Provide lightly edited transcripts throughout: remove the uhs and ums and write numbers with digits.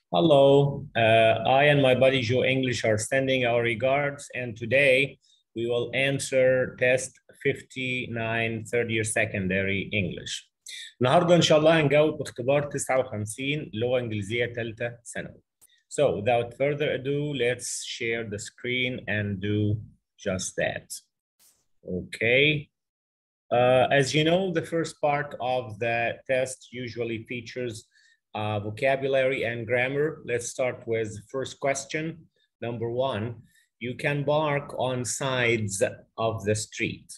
Hello, I and my buddy Joe English are sending our regards, and today we will answer test 59 third year secondary English. النهارده إن شاء الله هنجاوب باختبار 59 لغة إنجليزية ثالثة ثانوي. So without further ado, let's share the screen and do just that. Okay. As you know, the first part of the test usually features vocabulary and grammar. Let's start with the first question. Number one, you can bark on sides of the street.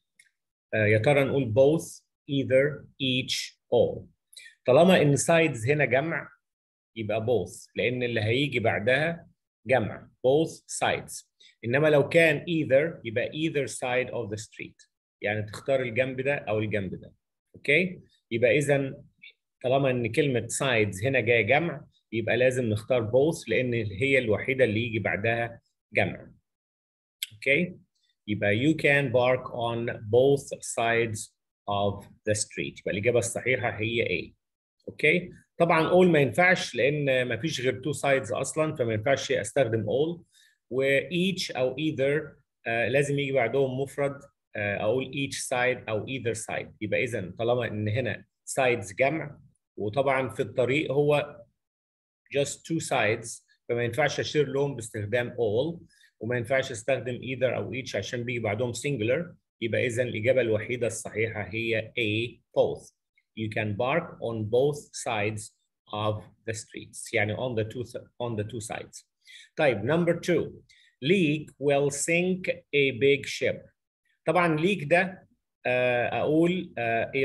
يا ترى نقول both, either, each, all. طالما إن sides هنا جمع يبقى both، لأن اللي هيجي بعدها جمع both sides. إنما لو كان either يبقى either side of the street. يعني تختار الجنب ده أو الجنب ده. أوكي؟ يبقى إذا طالما إن كلمة sides هنا جاية جمع يبقى لازم نختار both لأن هي الوحيدة اللي يجي بعدها جمع. أوكي؟ يبقى you can bark on both sides of the street. يبقى الإجابة الصحيحة هي A. أوكي؟ طبعا all ما ينفعش لأن ما فيش غير two sides أصلا فما ينفعش أستخدم all. و each أو either لازم يجي بعدهم مفرد أقول each side أو either side. يبقى إذا طالما إن هنا sides جمع وطبعا في الطريق هو just two sides فما ينفعش أشير لهم باستخدام all وما ينفعش أستخدم either أو each عشان بيجي بعدهم singular. يبقى إذا الإجابة الوحيدة الصحيحة هي A both. You can bark on both sides of the streets. يعني on the two sides. طيب number two. Leak will sink a big ship. طبعا leak ده أقول a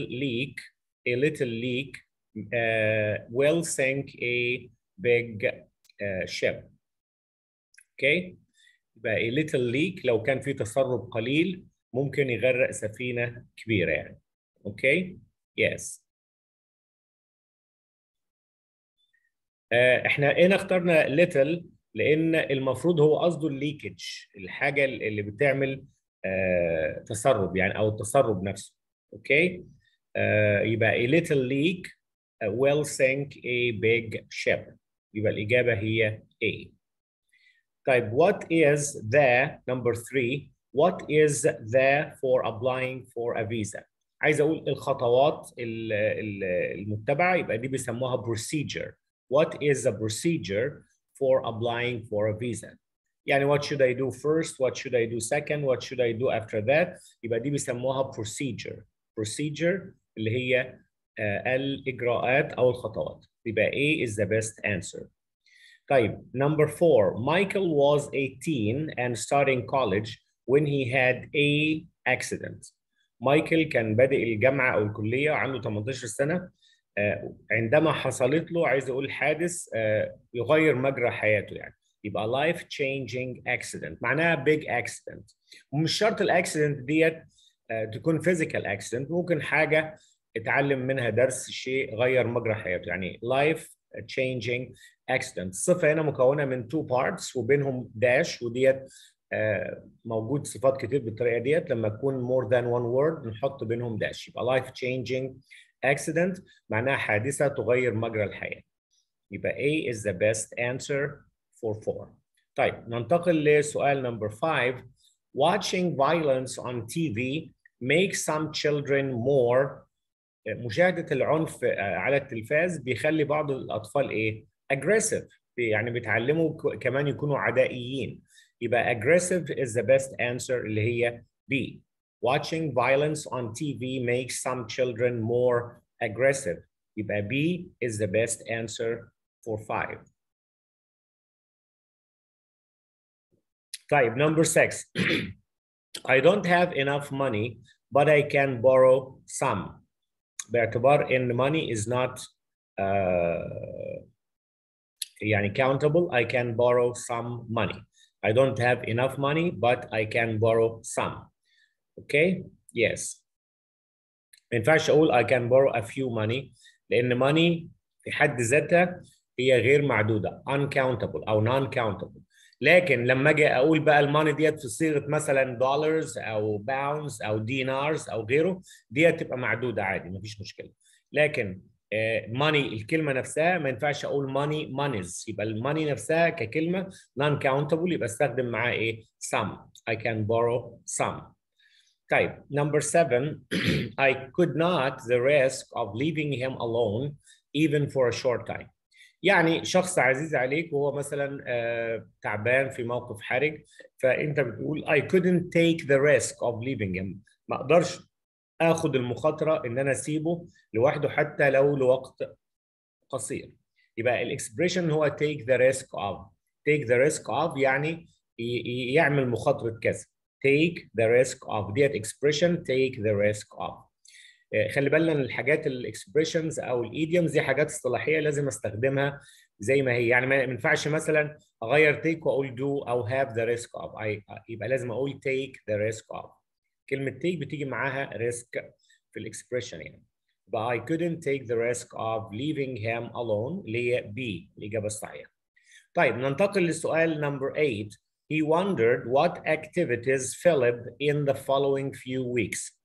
little leak will sink a big ship. اوكي يبقى a little leak لو كان في تسرب قليل ممكن يغرق سفينة كبيرة يعني. اوكي yes. احنا هنا اخترنا little لان المفروض هو قصده الليكج، الحاجة اللي بتعمل تسرب يعني او التسرب نفسه. اوكي يبقى a little leak will sink a big ship. يبقى الإجابة هي A. طيب what is the number three? What is the for applying for a visa? عايز أقول الخطوات المتبعة يبقى دي بيسموها procedure. What is the procedure for applying for a visa? يعني what should I do first? What should I do second? What should I do after that? يبقى دي بيسموها procedure. Procedure اللي هي الإجراءات أو الخطوات. يبقى A is the best answer. طيب number four. Michael was 18 and starting college when he had a accident. مايكل كان بادئ الجامعة أو الكلية عنده 18 سنة عندما حصلت له عايز أقول حادث يغير مجرى حياته يعني. يبقى life changing accident معناها big accident. ومش شرط الاكسيدنت ديت تكون physical accident، ممكن حاجة اتعلم منها درس، شيء غير مجرى حياته يعني life changing accident. الصفة هنا مكونة من two parts وبينهم dash وديت موجود صفات كتير بالطريقة ديت لما تكون more than one word نحط بينهم dash. يبقى life changing accident معناها حادثة تغير مجرى الحياة. يبقى A is the best answer for 4. طيب ننتقل لسؤال number 5. Watching violence on TV makes some children more. مشاهدة العنف على التلفاز بيخلي بعض الأطفال إيه؟ aggressive، يعني بيتعلموا كمان يكونوا عدائيين. يبقى aggressive is the best answer اللي هي B. Watching violence on TV makes some children more aggressive. يبقى B is the best answer for 5. طيب number 6. I don't have enough money but I can borrow some. باعتبار ان money is not يعني countable, I can borrow some money. I don't have enough money but I can borrow some. Okay? Yes. ما ينفعش اقول I can borrow a few money لان money في حد ذاتها هي غير معدودة uncountable او non-countable. لكن لما اجي اقول بقى الماني ديت في صيغه مثلا دولارز او باوندز او دينارز او غيره ديت تبقى معدوده عادي مفيش مشكله. لكن money الكلمة نفسها ما ينفعش أقول money monies، يبقى الماني نفسها ككلمة non countable، يبقى استخدم معاها إيه؟ some. I can borrow some. طيب number 7 I could not the risk of leaving him alone even for a short time. يعني شخص عزيز عليك وهو مثلا تعبان في موقف حرج، فانت بتقول I couldn't take the risk of leaving him، ما اقدرش اخد المخاطره ان انا اسيبه لوحده حتى لو لوقت قصير. يبقى الاكسبريشن هو take the risk of. take the risk of يعني يعمل مخاطره كذا. take the risk of ديت expression take the risk of. خلي بالنا ان الحاجات الاكسبريشنز او الايديومز دي حاجات اصطلاحيه لازم استخدمها زي ما هي، يعني ما ينفعش مثلا اغير تيك واقول دو او هاف ذا ريسك اوف، يبقى لازم اقول تيك ذا ريسك اوف. كلمه تيك بتيجي معاها ريسك في الاكسبريشن يعني. but I couldn't take the risk of leaving him alone اللي هي B الاجابه الصحيحه. طيب ننتقل للسؤال نمبر 8. He wondered what activities Philip in the following few weeks.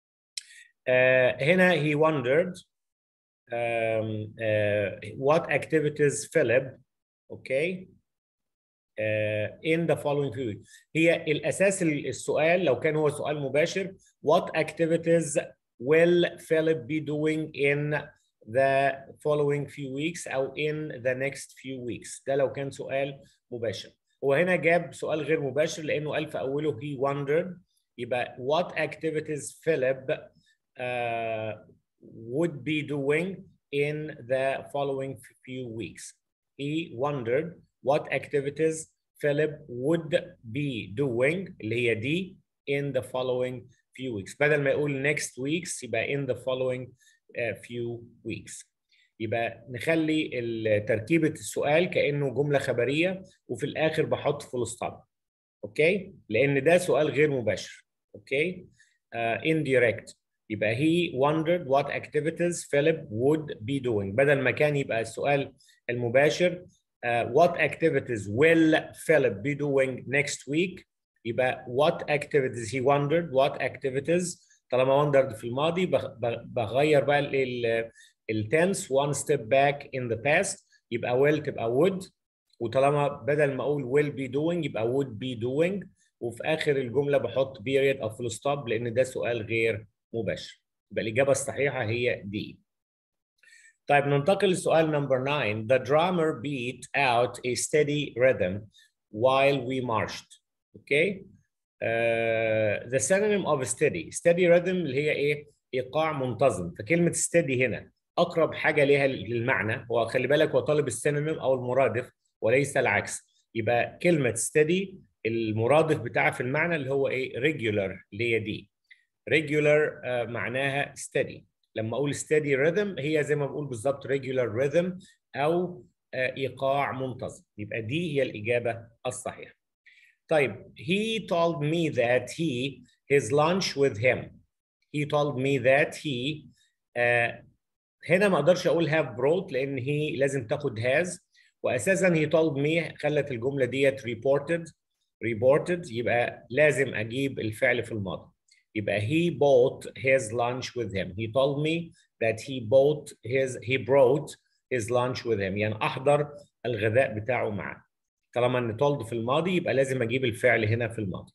هنا he wondered what activities Philip okay in the following few weeks. هي الأساس السؤال لو كان هو سؤال مباشر what activities will Philip be doing in the following few weeks أو in the next few weeks. ده لو كان سؤال مباشر. هو هنا جاب سؤال غير مباشر لأنه قال في أوله he wondered، يبقى what activities Philip would be doing in the following few weeks. He wondered what activities Philip would be doing اللي هي دي in the following few weeks. بدل ما يقول next weeks يبقى in the following few weeks. يبقى نخلي تركيبة السؤال كأنه جملة خبرية وفي الآخر بحط فول ستوب. اوكي؟ لأن ده سؤال غير مباشر. اوكي؟ indirect. يبقى he wondered what activities Philip would be doing. بدل ما كان يبقى السؤال المباشر what activities will Philip be doing next week، يبقى what activities he wondered what activities. طالما wondered في الماضي بغير بقى التنس one step back in the past، يبقى will تبقى would، وطالما بدل ما اقول will be doing يبقى would be doing، وفي اخر الجمله بحط period او full stop لان ده سؤال غير مباشر. يبقى الاجابه الصحيحه هي دي. طيب ننتقل لسؤال نمبر 9. The drummer beat out a steady rhythm while we marched. Okay. The synonym of steady rhythm اللي هي ايه؟ ايقاع منتظم. فكلمه steady هنا اقرب حاجه ليها للمعنى، وخلي بالك هو طالب السينونيم او المرادف وليس العكس. يبقى كلمه steady المرادف بتاعها في المعنى اللي هو ايه؟ regular اللي هي دي. regular معناها steady. لما اقول steady rhythm هي زي ما بقول بالظبط regular rhythm او ايقاع منتظم. يبقى دي هي الاجابه الصحيحه. طيب he told me that his lunch with him. He told me that he هنا ما اقدرش اقول have brought لان he لازم تاخد has، واساسا he told me خلت الجمله ديت reported يبقى لازم اجيب الفعل في الماضي. يبقى he bought his lunch with him. He told me that he brought his lunch with him، يعني احضر الغذاء بتاعه معاه. طالما ان told في الماضي يبقى لازم اجيب الفعل هنا في الماضي.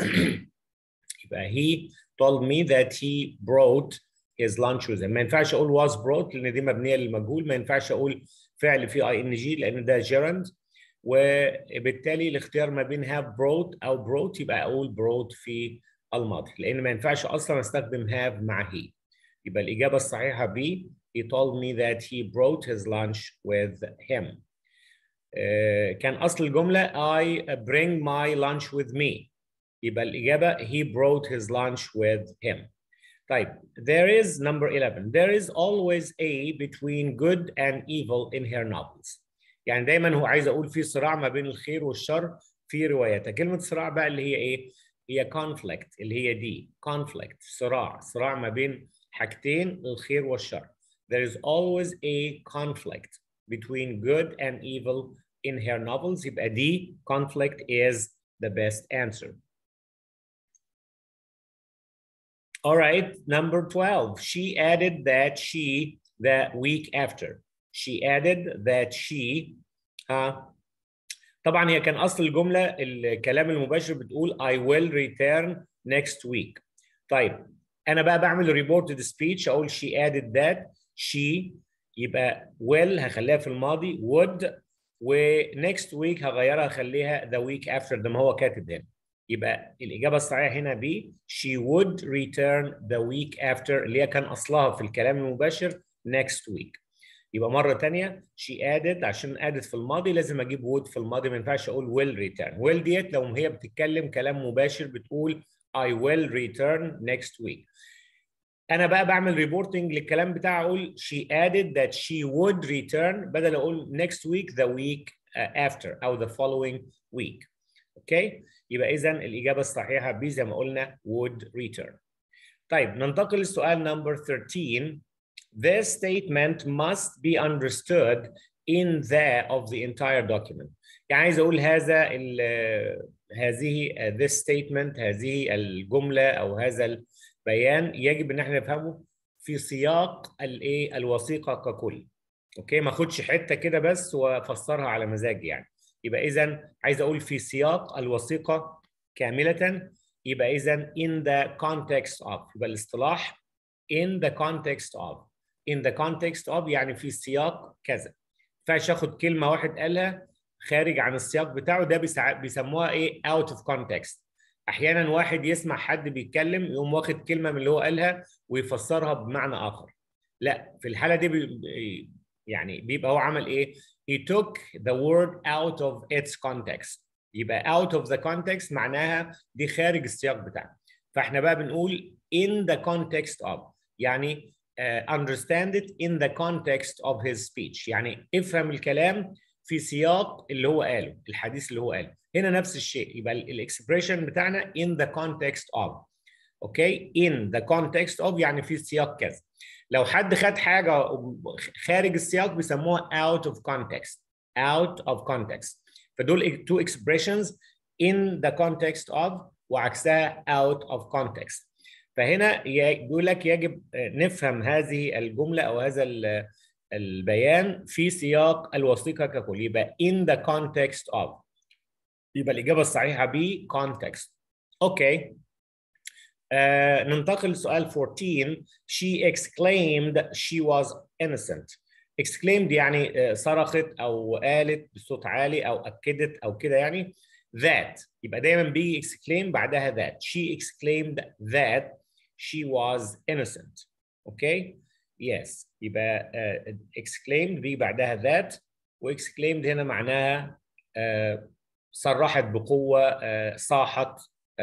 يبقى he told me that he brought his lunch with him. ما ينفعش اقول was brought لان دي مبنيه للمجهول، ما ينفعش اقول فعل فيه ing لان ده gerund، وبالتالي الاختيار ما بين have brought او brought يبقى اقول brought في الماضي، لان ما ينفعش اصلا استخدم have مع he. يبقى الاجابه الصحيحه B. He told me that he brought his lunch with him. كان اصل الجمله I bring my lunch with me، يبقى الاجابه he brought his lunch with him. طيب there is number 11. There is always a between good and evil in her novels. يعني دايما هو عايز اقول في صراع ما بين الخير والشر في رواياتها. كلمه صراع بقى اللي هي ايه؟ هي conflict اللي هي دي conflict، صراع ما بين حاجتين الخير والشر. There is always a conflict between good and evil in her novels. يبقى دي conflict is the best answer. All right, number 12. She added that she the week after. She added that she طبعا هي كان اصل الجمله الكلام المباشر بتقول I will return next week. طيب انا بقى بعمل reported speech اقول she added that she يبقى will هخليها في الماضي would و next week هغيرها اخليها the week after زي ما هو كاتب هنا. يبقى الاجابه الصحيحه هنا ب she would return the week after اللي هي كان اصلها في الكلام المباشر next week. يبقى مرة تانية she added عشان added في الماضي لازم أجيب would في الماضي ما ينفعش أقول will return. will ديت لو هي بتتكلم كلام مباشر بتقول I will return next week. أنا بقى بعمل ريبورتنج للكلام بتاعي أقول she added that she would return بدل أقول next week the week after أو the following week. أوكي؟ يبقى إذا الإجابة الصحيحة ب زي ما قلنا would return. طيب ننتقل للسؤال نمبر 13. This statement must be understood in the of the entire document. يعني عايز اقول هذه this statement هذه الجمله او هذا البيان يجب ان احنا نفهمه في سياق الايه الوثيقه ككل. اوكي ما اخدش حته كده بس وافسرها على مزاجي يعني. يبقى اذا عايز اقول في سياق الوثيقه كامله. يبقى اذا in the context of يبقى الاصطلاح in the context of in the context of يعني في سياق كذا. ما ينفعش اخد كلمه واحد قالها خارج عن السياق بتاعه ده بيسموها ايه out of context. احيانا واحد يسمع حد بيتكلم يقوم واخد كلمه من اللي هو قالها ويفسرها بمعنى اخر. لا في الحاله دي يعني بيبقى هو عمل ايه؟ he took the word out of its context. يبقى out of the context معناها دي خارج السياق بتاعنا. فاحنا بقى بنقول in the context of يعني understand it in the context of his speech. يعني افهم الكلام في سياق اللي هو قاله الحديث اللي هو قاله. هنا نفس الشيء يبقى الاكسبريشن بتاعنا in the context of. اوكي in the context of يعني في سياق كذا. لو حد خد حاجه خارج السياق بيسموها out of context. out of context. فدول two expressions in the context of وعكسها out of context. فهنا بيقول لك يجب نفهم هذه الجمله او هذا البيان في سياق الوثيقه ككل. يبقى in the context of. يبقى الاجابه الصحيحه ب context. اوكي. ننتقل لسؤال 14. She exclaimed she was innocent. exclaimed يعني صرخت او قالت بصوت عالي او اكدت او كده يعني. that يبقى دايما بيجي exclaim بعدها that. She exclaimed that she was innocent. اوكي. yes يبقى exclaimed بيجي بعدها that واكسكليمد هنا معناها صرحت بقوه صاحت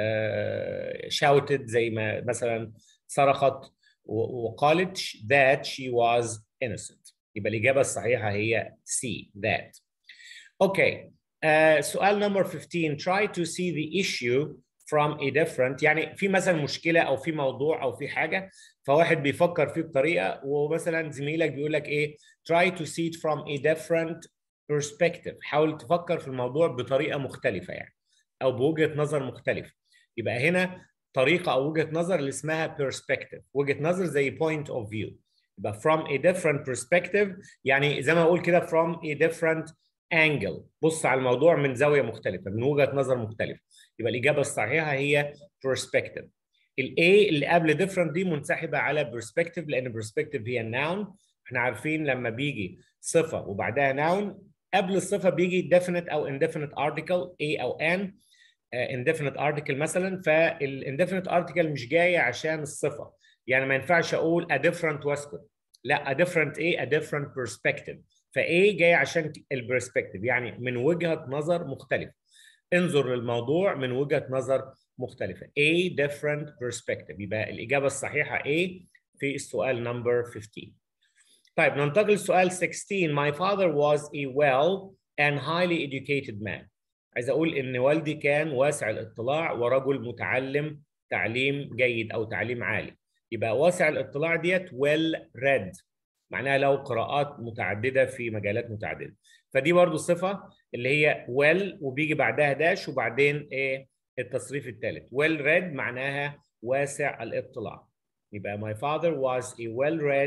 shouted زي ما مثلا صرخت وقالت that she was innocent. يبقى الإجابة الصحيحة هي C that. Okay. سؤال number 15. Try to see the issue from a different يعني في مثلا مشكلة أو في موضوع أو في حاجة فواحد بيفكر فيه بطريقة ومثلا زميلك بيقول لك إيه try to see it from a different perspective. حاول تفكر في الموضوع بطريقة مختلفة يعني أو بوجهة نظر مختلفة. يبقى هنا طريقة أو وجهة نظر اللي اسمها perspective. وجهة نظر زي point of view. يبقى from a different perspective يعني زي ما أقول كده from a different angle. بص على الموضوع من زاوية مختلفة من وجهة نظر مختلفة. يبقى الإجابة الصحيحة هي perspective. ال A اللي قبل different دي منسحبة على perspective لأن perspective هي noun. احنا عارفين لما بيجي صفة وبعدها noun قبل الصفة بيجي definite أو indefinite article A أو N. indefinite article مثلا فالindefinite article مش جاية عشان الصفة. يعني ما ينفعش أقول a different واسكت. لا a different a different perspective. فA جاي عشان البرسبكتيف يعني من وجهة نظر مختلفة. انظر للموضوع من وجهة نظر مختلفة. A different perspective. يبقى الإجابة الصحيحة A في السؤال number 15. طيب ننتقل لسؤال 16. My father was a well and highly educated man. عايز أقول إن والدي كان واسع الاطلاع ورجل متعلم تعليم جيد أو تعليم عالي. يبقى واسع الاطلاع ديت well read. معناها له قراءات متعددة في مجالات متعددة. فدي برضو صفة اللي هي well وبيجي بعدها داش وبعدين ايه التصريف الثالث. well read معناها واسع الاطلاع. يبقى my father was a well read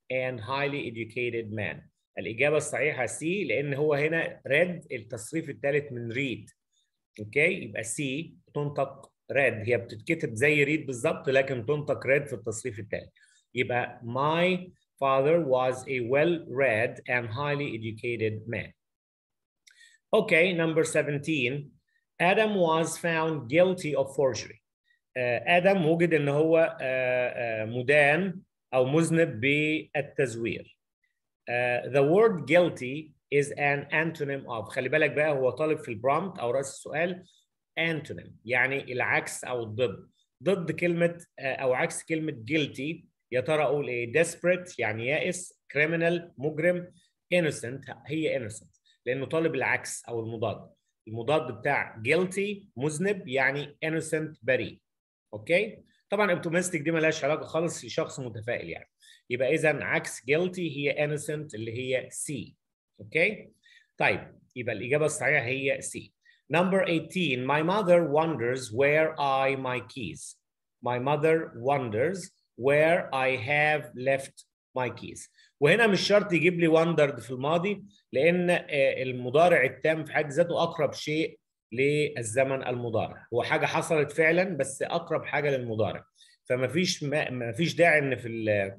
and highly educated man. الإجابة الصحيحة C، لأن هو هنا read التصريف الثالث من read. اوكي، يبقى C تنطق read، هي بتتكتب زي read بالظبط لكن تنطق read في التصريف الثالث. يبقى my father was a well-read and highly educated man. Okay, number 17. Adam was found guilty of forgery. آدم وجد إن هو مدان أو مذنب بالتزوير. The word guilty is an antonym of، خلي بالك بقى هو طالب في البرومبت أو رأس السؤال antonym، يعني العكس أو الضد. ضد كلمة أو عكس كلمة guilty، يا ترى أقول إيه؟ desperate يعني يائس، criminal مجرم، innocent هي innocent لأنه طالب العكس أو المضاد. المضاد بتاع guilty مذنب يعني innocent بريء. اوكي، طبعا optimistic دي مالهاش علاقه خالص في شخص متفائل يعني. يبقى اذا عكس guilty هي innocent اللي هي C. اوكي، طيب يبقى الاجابه الصحيحه هي C. Number 18. My mother wonders where are my keys. My mother wonders where I have left my keys. وهنا مش شرط يجيب لي wondered في الماضي، لان المضارع التام في حد ذاته اقرب شيء للزمن المضارع، هو حاجه حصلت فعلا بس اقرب حاجه للمضارع، فما فيش داعي ان في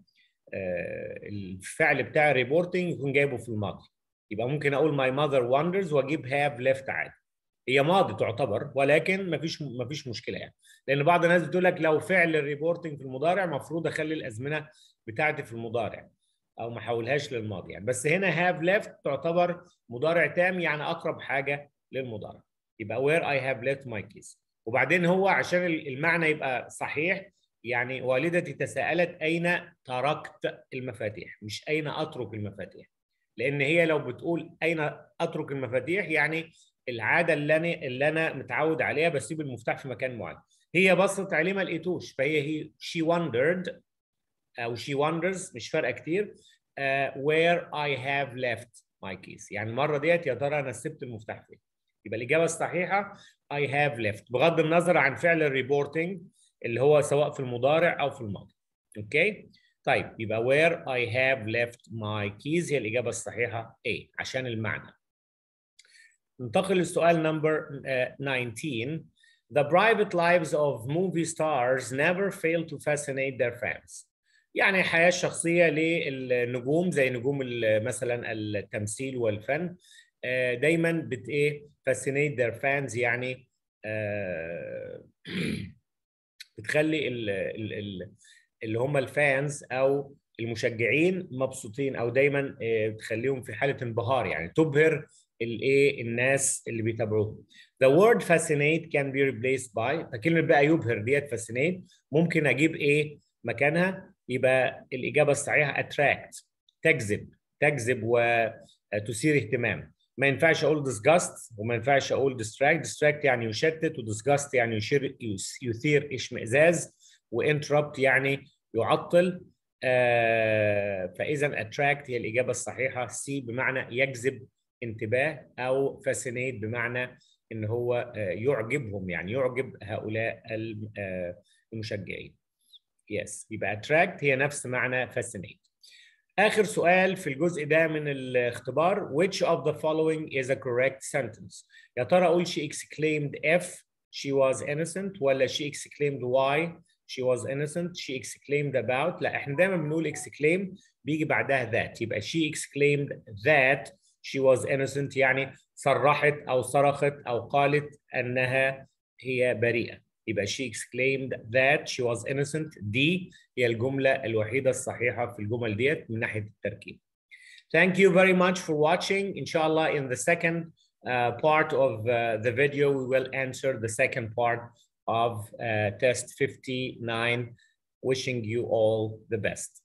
الفعل بتاع الريبورتنج يكون جايبه في الماضي. يبقى ممكن اقول my mother wonders واجيب have left عادي، هي ماضي تعتبر ولكن ما فيش مشكله يعني، لان بعض الناس بتقول لك لو فعل الريبورتنج في المضارع المفروض اخلي الازمنه بتاعتي في المضارع او ما احولهاش للماضي يعني، بس هنا have left تعتبر مضارع تام يعني اقرب حاجه للمضارع. يبقى where I have left my keys. وبعدين هو عشان المعنى يبقى صحيح يعني والدتي تساءلت أين تركت المفاتيح، مش أين أترك المفاتيح، لأن هي لو بتقول أين أترك المفاتيح يعني العادة اللي أنا متعود عليها بسيب المفتاح في مكان معين. هي بصت عليه ما لقيتوش فهي she wondered أو she wonders مش فارقة كتير where I have left my keys، يعني المرة ديت يا ترى أنا سبت المفتاح فين. يبقى الإجابة الصحيحة I have left بغض النظر عن فعل الريبورتنج اللي هو سواء في المضارع أو في الماضي. أوكي؟ طيب يبقى where I have left my keys هي الإجابة الصحيحة A عشان المعنى. ننتقل للسؤال نمبر 19. The private lives of movie stars never fail to fascinate their fans. يعني الحياة الشخصية للنجوم زي نجوم مثلا التمثيل والفن دايما بت ايه fascinate their fans يعني بتخلي اللي هم الفانز او المشجعين مبسوطين او دايما بتخليهم في حالة انبهار يعني تبهر الايه الناس اللي بيتابعوهم. The word fascinate can be replaced by، فكلمة بقى يبهر ديت fascinate ممكن اجيب ايه مكانها، يبقى الإجابة الصحيحة attract تجذب وتثير اهتمام. ما ينفعش أقول disgust وما ينفعش أقول distract يعني يشتت، وdisgust يعني يثير اشمئزاز، وinterrupt يعني يعطل. فإذا attract هي الإجابة الصحيحة C بمعنى يجذب انتباه، أو fascinate بمعنى إن هو يعجبهم يعني يعجب هؤلاء المشجعين. Yes. يبقى attract هي نفس معنى fascinate. آخر سؤال في الجزء ده من الاختبار. Which of the following is a correct sentence؟ يا ترى أقول she exclaimed F she was innocent، ولا she exclaimed Y she was innocent، she exclaimed about؟ لا احنا دايما بنقول exclaim بيجي بعدها that، يبقى she exclaimed that she was innocent يعني صرحت أو صرخت أو قالت أنها هي بريئة. يبقى she exclaimed that she was innocent. دي هي الجملة الوحيدة الصحيحة في الجمل ديت من ناحية التركيب. Thank you very much for watching. Inshallah, in the second part of the video, we will answer the second part of test 59. Wishing you all the best.